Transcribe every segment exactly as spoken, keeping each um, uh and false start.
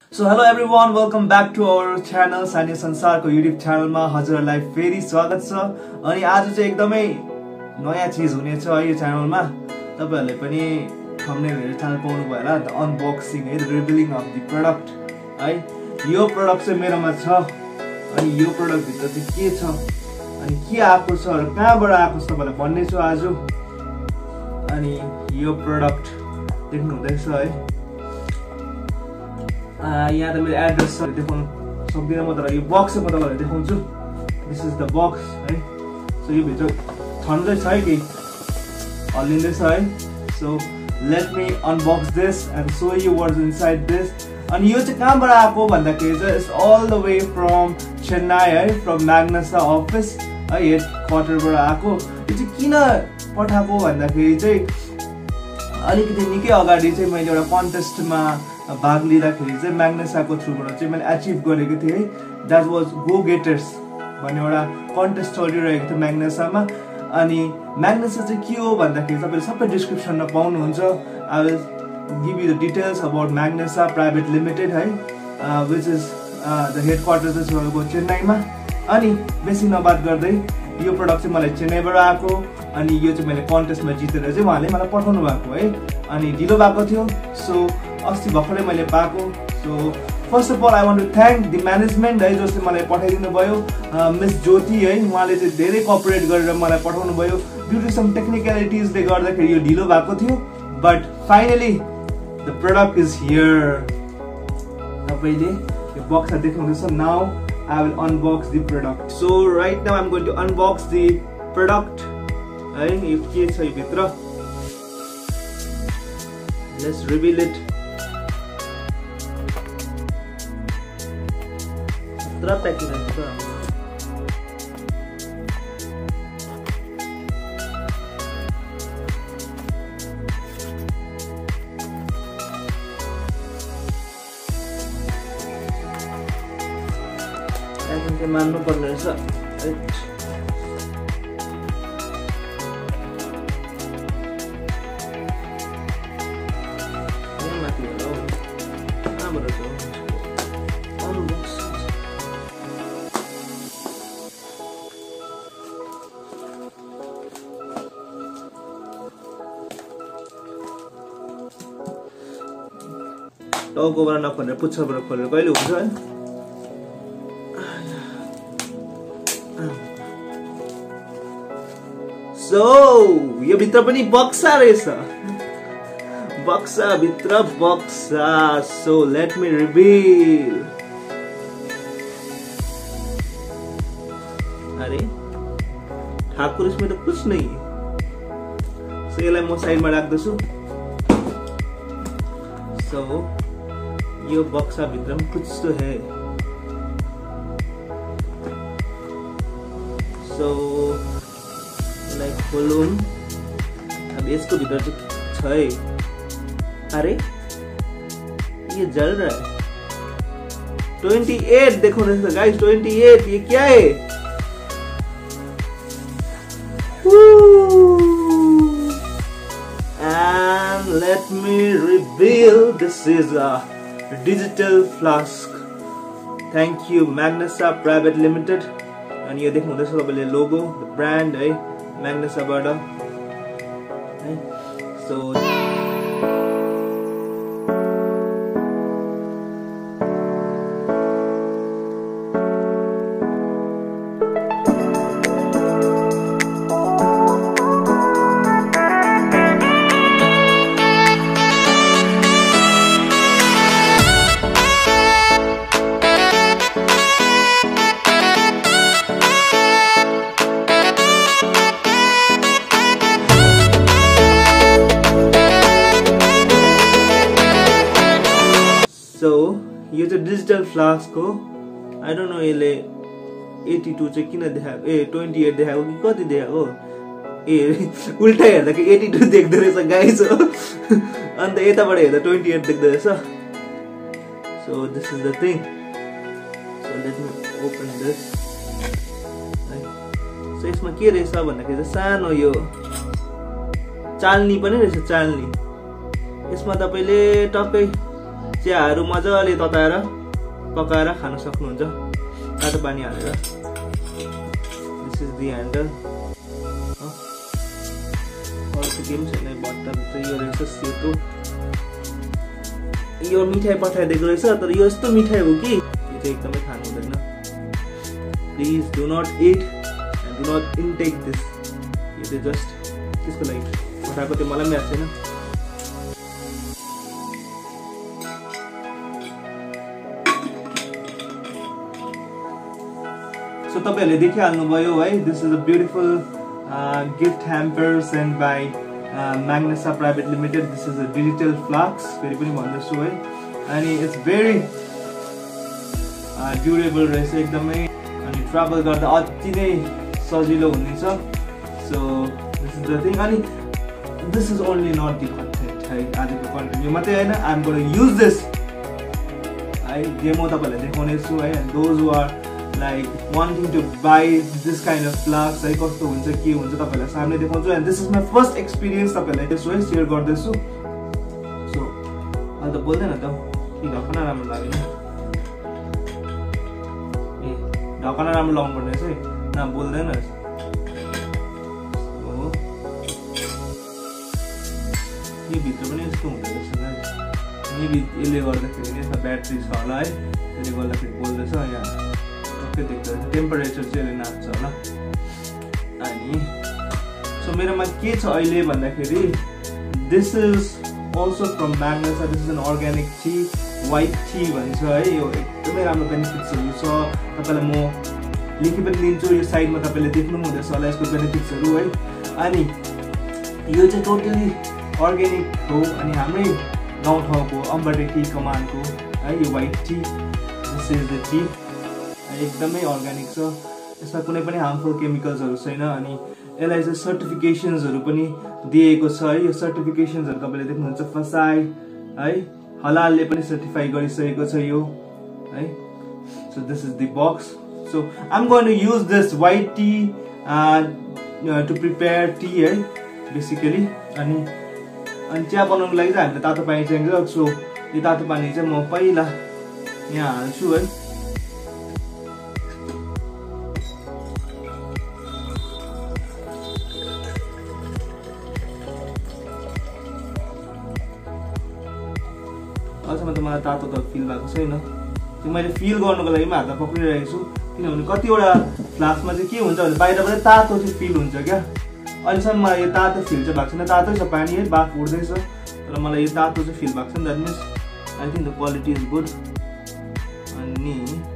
So hello everyone, welcome back to our channel सानी संसारको YouTube च्यानलमा हजुरहरुलाई फेरि स्वागत छ। अनि आज चाहिँ एकदमै नयाँ चीज हुनेछ है यो च्यानलमा। तपाईहरुले पनि थम्बनेल हेरेर च्यानल पाउनु भयो होला, द अनबक्सिङ है, the revealing of the product है। यो प्रोडक्ट चाहिँ मेरोमा छ। अनि यो प्रोडक्ट भित्र चाहिँ के छ अनि के आएको छ र कहाँबाट आएको छ तपाईलाई भन्ने छु आज। अनि यो प्रोडक्ट देख्नु हुँदैछ है। यहाँ त मेरो एड्रेस देखाउन सक्दिनँ म, तर यो बक्स चाहिँ म तपाईहरुलाई देखाउँछु। दिस इज द बक्स है। सो यो भित्र छन्दै छ है, केही हल्लिँदैछ है। So let me unbox this and show you what's inside this. अनि यो चाहिँ कहाँबाट आएको भन्दाखेरि चाहिँ it's all the way from Chennai है, फ्रम म्याग्नसा अफिस है, हेड क्वार्टरबाट आएको। यो चाहिँ किन पठाएको भन्दाखेरि चाहिँ अलिकति निकै अगाडि चाहिँ मैले एउटा कन्टेस्टमा भाग लिँदाखेरि चाहिँ म्याग्नेसाको थ्रुबाट चाहिँ मैले एचिभ गरेको थिएँ है। द्याट वाज गो गेटर्स भन्ने एउटा कन्टेस्ट चलिरहेको थियो म्याग्नेसामा। अनि म्याग्नेसा चाहिँ के हो भन्दाखेरि तपाईँले सबै डिस्क्रिप्सनमा पाउनुहुन्छ। I will give you the details about Magnesa private limited है, which is the head quarter चाहिँ तपाईँको चेन्नईमा। अनि बेसी नबात गर्दै यो प्रडक्ट चाहिँ मलाई चेन्नईबाट आएको। अनि यो चाहिँ मैले कन्टेस्टमा जितेर चाहिँ उहाँले मलाई पठाउनु भएको है। अनि ढिलो भएको थियो, सो अस्ति भर्खरै मैले पाएको। So first of all I want to thank the management है, जसले मलाई पठाइदिनु भयो। मिस ज्योति है, उहाँले चाहिँ धेरै कोअपरेट गरेर मलाई पठाउनु भयो। ड्यु टु सम टेक्निकलिटिजले गर्दाखेरि यो ढिलो भएको थियो, but finally the product is here. तपाईँले यो बक्स देख्नुहुँदैछ। Now I will unbox the product. So right now I am going to unbox the product है। यो के छ यो भित्र, let's reveal it. Drop back in the car. I think the man no partner is up. टाउकोबाट नखोलेर पुच्छरबाट खोलेर कहिले हुन्छ है। सो यो भित्र पनि बक्सा रहेछ, बक्सा भित्र बक्सा। So let me reveal. अरे ठाकुर, इसमें तो कुछ नहीं। सो यसलाई म साइडमा राख्दछु। सो यो बक्सा भित्र में कुछ तो है। सो लाइक खोलूं। अब इसको भीतर तो है। अरे ये जल रहा है। अट्ठाईस देखो ना गाइस, अट्ठाईस। ये क्या है? And let me reveal, this is a digital flask. Thank you Magnesa private limited. अनि यो देख्नुहुँदैछ तपाईँले लोगो, ब्रान्ड है, म्याग्नेसाबाट है। सो सो यो चाहिँ डिजिटल फ्लास्क हो। आई डोन्ट नो यसले बयासी चाहिँ किन देखाएको, ए अट्ठाइस देखाएको कि कति देखाएको। ए उल्टा हेर्दा कि बयासी देख्दो रहेछ गाइस हो। अन्त यताबाट हेर्दा अट्ठाइस देख्दो रहेछ। So this is the thing. So let me open this. So यसमा के रहेछ भन्दाखेरि चाहिँ सानो यो चाल्नी पनि रहेछ, चाल्नी। यसमा तपाईले टक्कै चियाहरू मजाले तताएर पकाएर खान सक्नुहुन्छ तातो पानी हालेर। This is the handle. अर्को केही छैन, बट्टाभित्र यो रहेछ सेतो। यो मिठाई पठाइदिएको रहेछ, तर यो यस्तो मिठाई हो कि यो चाहिँ एकदमै खानु हुँदैन। Please do not it and do not intake this. यो चाहिँ जस्ट त्यसको लागि पठाएको त्यो मलाई पनि याद छैन। सो तपाईहरुले देखिहाल्नुभयो है, this is a beautiful gift hamper send by Magnesa private limited. This is a digital flask, फेरि पनि भन्दैछु है। अनि इट्स भेरी ड्युरेबल रहेछ एकदमै, अनि ट्राभल गर्दा अति नै सजिलो हुनेछ। So this is the thing. अनि this is only not the content है, आजको कन्टेन्ट यो मात्रै होइन। I am going to use this है, जे म तपाईँहरूलाई देखाउने छु है। And those who are like wanting to buy this kind of flasks है, कस्तो हुन्छ के हुन्छ तपाईहरुलाई सामने देखाउँछु। And this is my first experience तपाईहरुलाई त्यसो है सेयर गर्दैछु। सो अहिले त बोल्दैन त कि ढकना राम्रो लागेन। ए ढकना राम्रो लाउनु पर्ने रहेछ है, न बोल्दैन रहेछ। हो यो भित्र पनि यस्तो हुँदो रहेछ गाइस। मेबी यसले गर्दाखेरि यसमा ब्याट्री छ होला है, त्यसले गर्दाखेरि बोल्दैछ। यहाँ टेम्परेचर चाहिँ यसले नाप्छ होला। अनि सो मेरोमा के छ अहिले भन्दाखेरि this is also from Magnesa. This is an organic tea, white tea भन्छ है। यो एकदमै राम्रो बेनिफिट्सहरू छ, तपाईँलाई म लेखि पनि दिन्छु। यो साइडमा तपाईँले देख्नु हुँदैछ होला यसको बेनिफिट्सहरू है। अनि यो चाहिँ टोटली अर्ग्यानिक हो, अनि हाम्रै गाउँठाउँको अम्बटे टी कमानको है यो white tea. This is the tea, एकदमै अर्ग्यानिक छ, यसमा कुनै पनि हार्मफुल केमिकल्सहरू छैन। अनि यसलाई चाहिँ सर्टिफिकेसन्सहरू पनि दिएको छ है। यो सर्टिफिकेसन्सहरू तपाईँले देख्नुहुन्छ, फसाई है, हलालले पनि सर्टिफाई गरिसकेको छ यो है। So this is the box. So I am going to use this white tea to prepare tea है बेसिकली। अनि अनि चिया बनाउनुको लागि चाहिँ हामीले तातो पानी चाहिन्छ। सो यो तातो पानी चाहिँ म पहिला यहाँ हाल्छु है। अहिलेसम्म त मलाई तातो त फिल भएको छैन, त्यो मैले फिल गर्नुको लागि हातमा पक्रिरहेको छु। किनभने कतिवटा फ्लास्कमा चाहिँ के हुन्छ भने बाहिरबाट तातो चाहिँ फिल हुन्छ क्या। अहिलेसम्म मलाई यो तातो फिल चाहिँ भएको छैन, तातै छ पानी है, बाफ उड्दैछ, तर मलाई यो तातो चाहिँ फिल भएको छैन। That means I think the quality is good. अनि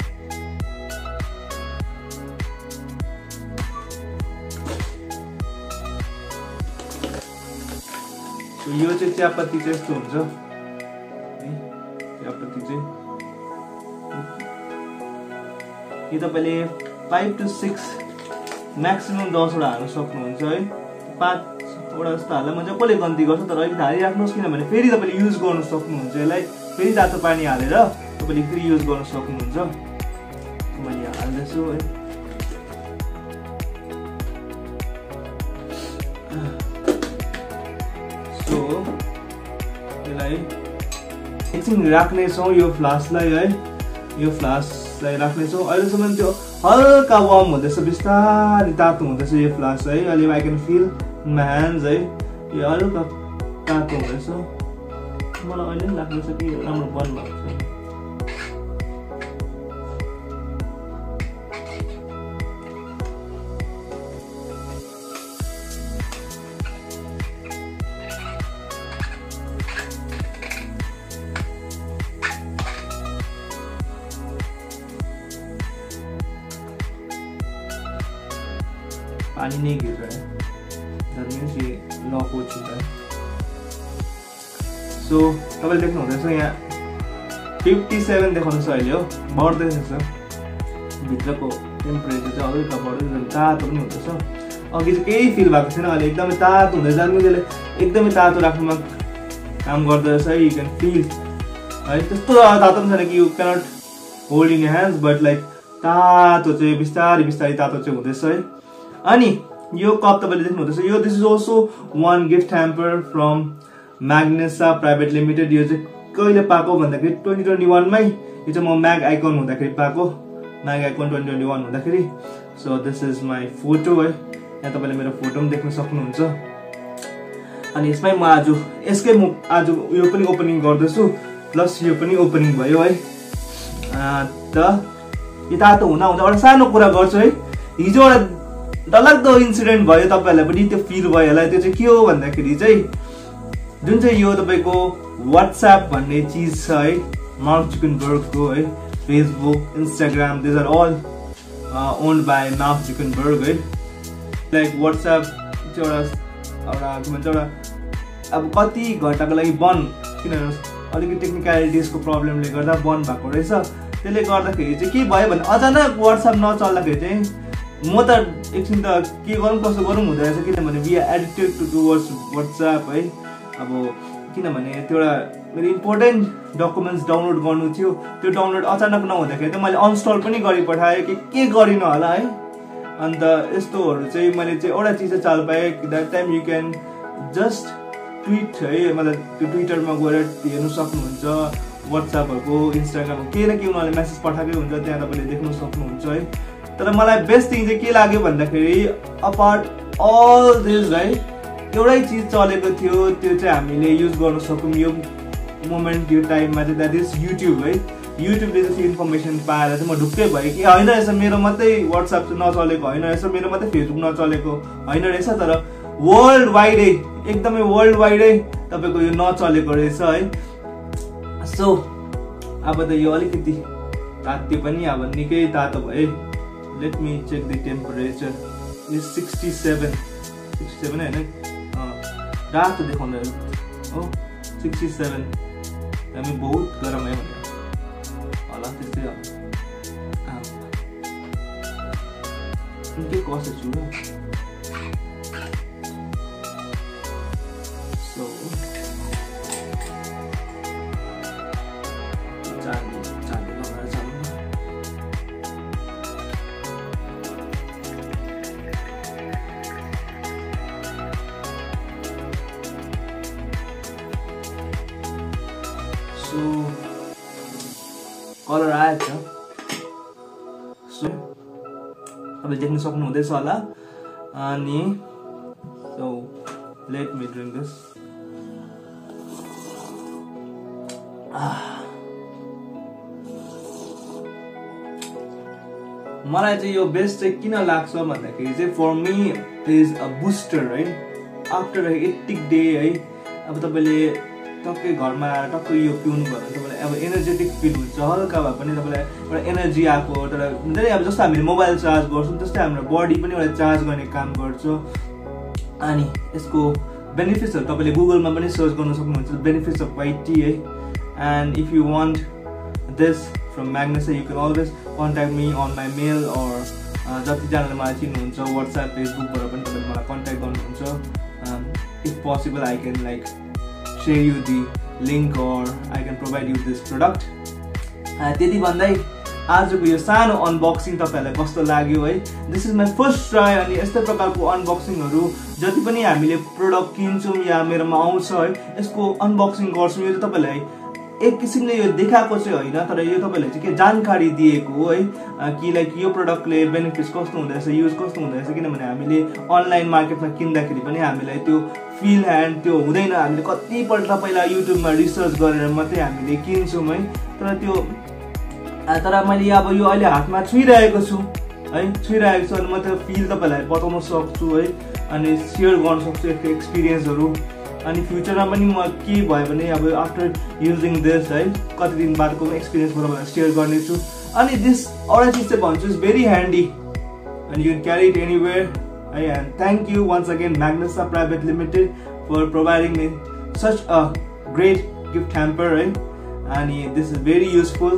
यो चाहिँ चियापत्ती चाहिँ यस्तो हुन्छ, चियापत्ती चाहिँ यो तपाईँले फाइभ टु सिक्स म्याक्सिमम् दसवटा हाल्नु सक्नुहुन्छ है। पाँचवटा जस्तो हाल्दा म चाहिँ कसले गन्ती गर्छ, तर अलिक हालिराख्नुहोस्, किनभने फेरि तपाईँले युज गर्नु सक्नुहुन्छ यसलाई। फेरि तातो पानी हालेर तपाईँले फेरि युज गर्न सक्नुहुन्छ। मैले हाल्दैछु है। सो यसलाई एकछिन राख्नेछौँ यो फ्लास्कलाई है, यो फ्लास्कलाई राख्नेछौँ। अहिलेसम्म त्यो हल्का वार्म हुँदैछ, बिस्तारै तातो हुँदैछ यो फ्लास्क है। अहिले I can feel my hands है, यो हल्का तातो हुँदैछ। मलाई अहिले पनि लाग्दैछ कि राम्रो बन्द भएको छ। पानी नहीं गिर रहा है, दैट मीन्स ये लॉक हो चुका है। सो तपाईले देख्नु हुँदैछ यहाँ फिफ्टी सेभेन देखाउँछ अहिले हो, बढ्दैछ भित्रको टेम्परेचर चाहिँ हल्का बढ्दै जान्छ, तातो पनि हुँदैछ। अघि चाहिँ केही फिल भएको छैन, अहिले एकदमै तातो हुँदै जान्छ। त्यसले एकदमै तातो राख्नुमा काम गर्दछ है। यु क्यान फिल है, त्यस्तो तातो पनि छैन कि you cannot hold in hands, but like तातो चाहिँ बिस्तारै बिस्तारै तातो चाहिँ हुँदैछ है। अनि यो कप तपाईले देख्नु हुँदैछ, यो this is also one gift hamper from Magnesa private limited. यो चाहिँ कहिले पाएको भन्दाखेरि ट्वेन्टी ट्वेन्टी वानमै यो चाहिँ म म्याग आइकन हुँदाखेरि पाएको, mag icon twenty twenty one हुँदाखेरि। So this is my photo है, यहाँ तपाईँले मेरो फोटो पनि देख्न सक्नुहुन्छ। अनि यसमै म आज यसकै म आज यो पनि ओपनिङ गर्दैछु, प्लस यो पनि ओपनिङ भयो है। त यो तातो हुँदा हुँदा एउटा सानो कुरा गर्छु है। हिजो एउटा डरलाग्दो इन्सिडेन्ट भयो, तपाईँहरूलाई पनि त्यो फिल भयो होला। त्यो चाहिँ के हो भन्दाखेरि चाहिँ जुन चाहिँ यो तपाईँको वाट्सएप भन्ने चिज छ है, मार्क जुकरबर्गको है, Facebook, Instagram, these are all owned by Mark Zuckerberg है। लाइक वाट्सएप चाहिँ एउटा एउटा के भन्छ एउटा अब कति घन्टाको लागि बन्द, किनभने अलिकति टेक्निकलिटिजको प्रब्लमले गर्दा बन्द भएको रहेछ। त्यसले गर्दाखेरि चाहिँ के भयो भने अचानक वाट्सएप नचल्दाखेरि चाहिँ म त एकछिन त के गरौँ कसो गरौँ हुँदो रहेछ, किनभने we are addicted to towards WhatsApp है। अब किनभने त्यो एउटा मेरो इम्पोर्टेन्ट डकुमेन्ट्स डाउनलोड गर्नु थियो, त्यो डाउनलोड अचानक नहुँदाखेरि त मैले अनइन्स्टल पनि गरिपठाएँ कि के गरिनँ होला है। अन्त यस्तोहरू चाहिँ मैले चाहिँ एउटा चिज चाहिँ चाल पाएँ कि that time you can just tweet है, मतलब त्यो ट्विटरमा गएर हेर्नु सक्नुहुन्छ, वाट्सएपहरूको इन्स्टाग्रामको केही न केही उनीहरूले मेसेज पठाएकै हुन्छ, त्यहाँ तपाईँले देख्नु सक्नुहुन्छ है। तर मलाई बेस्ट थिङ चाहिँ के लाग्यो भन्दाखेरि अपार्ट अल दिस है, एउटै चिज चलेको थियो, त्यो चाहिँ हामीले युज गर्न सकौँ यो मोमेन्ट यो टाइममा चाहिँ, द्याट इज युट्युब है। युट्युबले चाहिँ इन्फर्मेसन पाएर चाहिँ म ढुक्कै भएँ कि होइन रहेछ मेरो मात्रै वाट्सएप चाहिँ नचलेको होइन रहेछ, मेरो मात्रै फेसबुक नचलेको होइन रहेछ, तर वर्ल्ड वाइडै एकदमै वर्ल्ड वाइडै तपाईँको यो नचलेको रहेछ है। सो अब त यो अलिकति तात्यो पनि, अब निकै तातो भयो। Let me check the temperature, is sixty seven sixty seven होइन रातो देखाउँदा हो, सिक्सटी सेभेन हामी बहुत गरम है भनेर होला त्यस्तै के कसो छु र। सो चालु चालु लगाएर चालु कलर आएछ। सो तपाईले देख्न सक्नुहुँदैछ होला। अनि so let me drink this. मलाई चाहिँ यो बेस्ट चाहिँ किन लाग्छ भन्दाखेरि चाहिँ for me is a booster है। आफ्टर हेक्टिक डे है, अब तपाईँले टक्कै घरमा आएर टक्कै यो पिउनु भयो भने तपाईँलाई अब एनर्जेटिक फिल हुन्छ, हल्का भए पनि तपाईँलाई एउटा एनर्जी आएको। तर हुन्छ नि अब जस्तो हामीले मोबाइल चार्ज गर्छौँ त्यस्तै हाम्रो बडी पनि एउटा चार्ज गर्ने काम गर्छ। अनि यसको बेनिफिट्सहरू तपाईँले गुगलमा पनि सर्च गर्न सक्नुहुन्छ, बेनिफिट्स अफ वाइट टी है। And if you want this from Magnesa you can always contact me on my mail or जतिजनाले मलाई चिन्नुहुन्छ वाट्सएप फेसबुकबाट पनि तपाईँले मलाई कन्ट्याक्ट गर्नुहुन्छ। If possible I can like share you the link or I can provide you this product। त्यति भन्दै आजको यो सानो अनबक्सिङ तपाईहरुलाई कस्तो लाग्यो है। This is my first try. अनि यस्तै प्रकारको अनबक्सिङहरू जति पनि हामीले प्रोडक्ट किन्छौँ या मेरोमा आउँछ है, यसको अनबक्सिङ गर्छौँ। यो चाहिँ तपाईहरुलाई एक किसिमले यो देखाएको चाहिँ होइन, तर यो तपाईहरुलाई चाहिँ के जानकारी दिएको हो है कि लाइक यो प्रोडक्टले बेनिफिट्स कस्तो हुँदैछ, युज कस्तो हुँदैछ। किनभने हामीले अनलाइन मार्केटमा किन्दाखेरि पनि हामीलाई त्यो फिल ह्यान्ड त्यो हुँदैन। हामीले कतिपल्ट पहिला युट्युबमा रिसर्च गरेर मात्रै हामीले किन्छौँ है। तर त्यो तर मैले अब यो अहिले हातमा छुइरहेको छु है, छुइरहेको छु अनि म त्यो फिल तपाईँलाई बताउन सक्छु है, अनि सेयर गर्न सक्छु यसको एक्सपिरियन्सहरू। अनि फ्युचरमा पनि म के भयो भने अब आफ्टर युजिङ दिस है कति दिन बादको एक्सपिरियन्स म तपाईँलाई सेयर गर्नेछु। अनि दिस एउटा चिज चाहिँ भन्छु is very handy and you can carry it anywhere है। And thank you once again Magnesa private limited for providing me such a great gift hamper है। अनि this is very useful.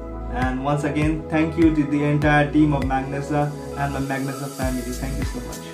And once again, thank you to the entire team of Magnesa and my Magnesa family. Thank you so much.